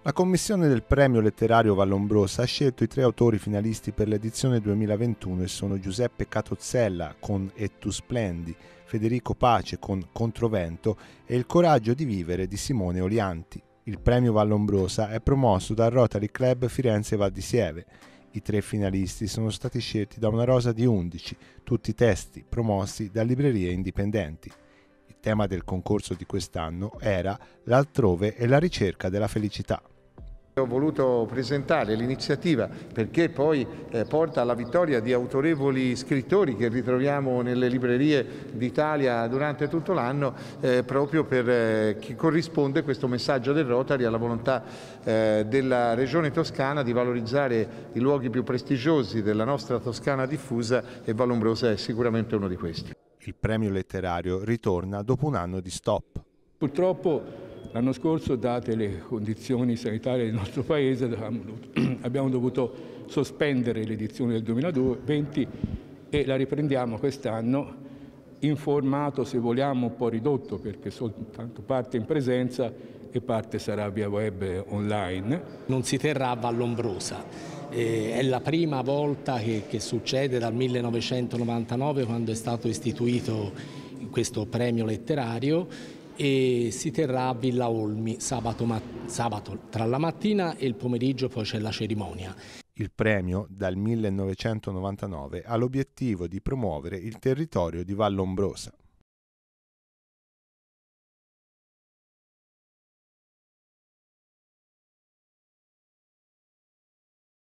La commissione del premio letterario Vallombrosa ha scelto i 3 autori finalisti per l'edizione 2021 e sono Giuseppe Catozzella con Et tu splendi, Federico Pace con Controvento e Il coraggio di vivere di Simone Olianti. Il premio Vallombrosa è promosso dal Rotary Club Firenze Val di Sieve. I 3 finalisti sono stati scelti da una rosa di 11, tutti testi promossi da librerie indipendenti. Il tema del concorso di quest'anno era L'altrove e la ricerca della felicità. Ho voluto presentare l'iniziativa perché poi porta alla vittoria di autorevoli scrittori che ritroviamo nelle librerie d'Italia durante tutto l'anno, proprio per che corrisponde questo messaggio del Rotary alla volontà della Regione Toscana di valorizzare i luoghi più prestigiosi della nostra Toscana diffusa, e Vallombrosa è sicuramente uno di questi. Il premio letterario ritorna dopo un anno di stop. Purtroppo l'anno scorso, date le condizioni sanitarie del nostro Paese, abbiamo dovuto sospendere l'edizione del 2020 e la riprendiamo quest'anno in formato, se vogliamo, un po' ridotto, perché soltanto parte in presenza e parte sarà via web online. Non si terrà a Vallombrosa. È la prima volta che succede dal 1999, quando è stato istituito questo premio letterario, e si terrà a Villa Olmi sabato tra la mattina e il pomeriggio, poi c'è la cerimonia. Il premio dal 1999 ha l'obiettivo di promuovere il territorio di Vallombrosa.